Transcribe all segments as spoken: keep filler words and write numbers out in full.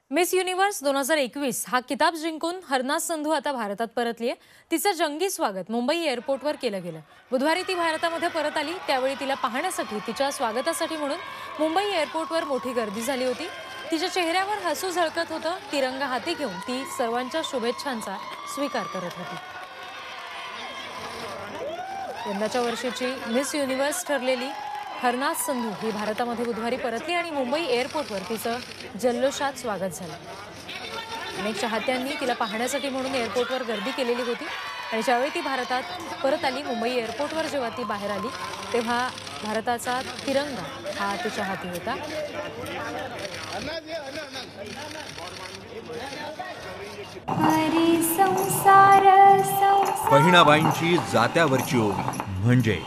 Miss universe दोन हजार एकवीस हा किताब जिंकून हरनाज संधू आता भारतात परतली आहे। तिचं जंगी स्वागत मुंबई एअरपोर्टवर केलं गेलं। बुधवारी ती भारतामध्ये परत आली, त्यावेळी तिला पाहण्यासाठी, तिच्या स्वागतासाठी म्हणून मुंबई एअरपोर्टवर मोठी गर्दी झाली होती। तिच्या चेहऱ्यावर हसू झळकत होतं। तिरंगा हाती घेऊन ती सर्वांच्या शुभेच्छांचा स्वीकार करत होती। यंदाच्या वर्षीची मिस युनिव्हर्स ठरलेली हरनाज संधू ही भारतामध्ये बुधवारी परतली आणि मुंबई एअरपोर्टवर तिचं जल्लोषात स्वागत झालं। अनेक चाहत्यांनी तिला पाहण्यासाठी म्हणून एअरपोर्टवर गर्दी केलेली होती आणि ज्यावेळी ती भारतात परत आली, मुंबई एअरपोर्टवर जेव्हा ती बाहेर आली तेव्हा भारताचा तिरंगा हा तिच्या हाती होता। बहिणाबाईंची जात्यावरची ओवी म्हणजे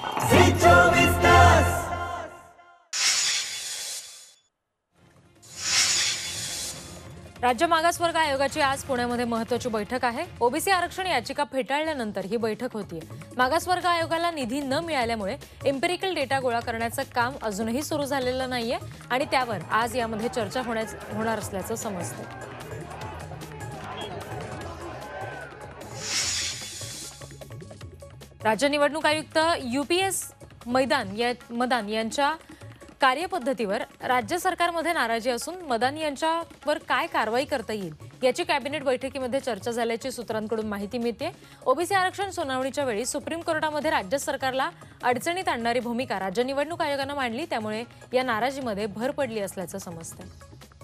राज्य मागासवर्ग आयोगाची आज पुण्यामध्ये महत्त्वाची बैठक आहे। ओबीसी आरक्षण याचिका फेटाळल्यानंतर ही बैठक होतीये। मागासवर्ग आयोगाला निधी न मिळाल्यामुळे एम्पिरिकल डेटा गोळा करण्याचं काम अजूनही सुरू झालेलं नाहीये आणि त्यावर आज यामध्ये चर्चा होणार असल्याचं समजतं। राज्य निवडणूक आयुक्त यूपीएस मैदान या मदान यांच्या कार्यपद्धतीवर राज्य सरकारमध्ये नाराजी असून मदान यांच्यावर काय कारवाई करता येईल याची कॅबिनेट बैठकीमध्ये चर्चा झाल्याची सूत्रांकडून माहिती मिळते। ओबीसी आरक्षण सुनावणीच्या वेळी सुप्रीम कोर्टामध्ये राज्य सरकारला अडचणीत आणणारी भूमिका राज्य निवडणूक आयोगाने मांडली, त्यामुळे या नाराजीमध्ये भर पडली असल्याचं समजतं।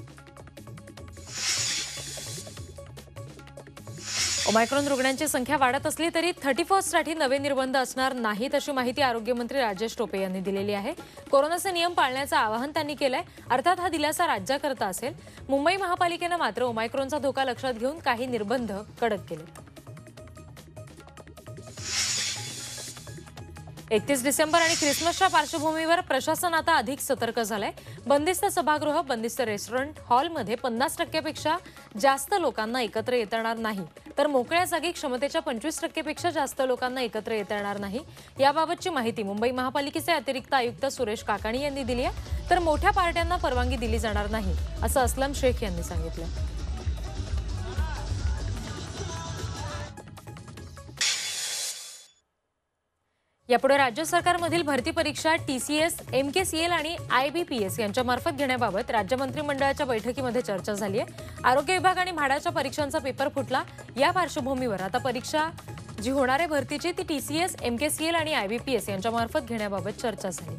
ओमायक्रॉन रुग्णांची संख्या वाढत असली तरी थर्टी फर्स्ट साठी नवे निर्बंध असणार नाहीत अशी माहिती आरोग्यमंत्री राजेश टोपे यांनी दिलेली आहे। कोरोनाचे नियम पाळण्याचं आवाहन त्यांनी केलंय। अर्थात हा दिलासा राज्याकरता असेल। मुंबई महापालिकेने मात्र ओमायक्रॉनचा धोका लक्षात घेऊन काही निर्बंध कडक केले। एकतीस डिसेंबर आणि ख्रिसमसच्या पार्श्वभूमीवर प्रशासन आता अधिक सतर्क झालंय। बंदिस्त सभागृह, बंदिस्त रेस्टॉरंट, हॉलमध्ये पन्नास टक्क्यापेक्षा जास्त लोकांना एकत्र येता येणार नाही, तर मोकळ्या जागी क्षमतेच्या पंचवीस टक्केपेक्षा जास्त लोकांना एकत्र येता येणार नाही। याबाबतची माहिती मुंबई महापालिकेचे अतिरिक्त आयुक्त सुरेश काकाणी यांनी दिली आहे। तर मोठ्या पार्ट्यांना परवानगी दिली जाणार नाही असं असलम शेख यांनी सांगितलं। यापुढे राज्य सरकारमधील भरती परीक्षा टीसीएस, एमकेसीएल आणि आयबीपीएस यांच्या मार्फत घेण्याबाबत राज्य मंत्रिमंडळाच्या बैठकीमध्ये चर्चा झाली आहे। आरोग्य विभाग आणि म्हाडाच्या परीक्षांचा पेपर फुटला, या पार्श्वभूमीवर आता परीक्षा जी होणार आहे भरतीची ती टीसीएस, एमकेसीएल आणि आयबीपीएस यांच्या मार्फत घेण्याबाबत चर्चा झाली।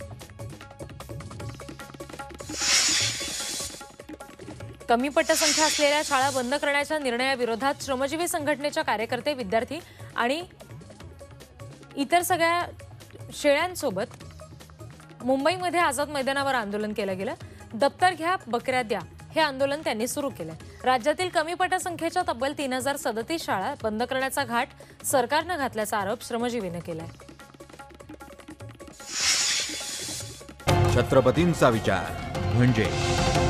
कमी पटसंख्या असलेल्या शाळा बंद करण्याच्या निर्णयाविरोधात श्रमजीवी संघटनेच्या कार्यकर्ते, विद्यार्थी आणि इतर सगळ्या शेळ्यांसोबत मुंबईमध्ये आझाद मैदानावर आंदोलन केलं गेलं। दप्तर घ्या, बकऱ्या द्या हे आंदोलन त्यांनी सुरू केलं। राज्यातील कमी पटसंख्येच्या तब्बल तीन हजार सदतीस शाळा बंद करण्याचा घाट सरकारनं घातल्याचा आरोप श्रमजीवीने केलाय। छत्रपतींचा विचार म्हणजे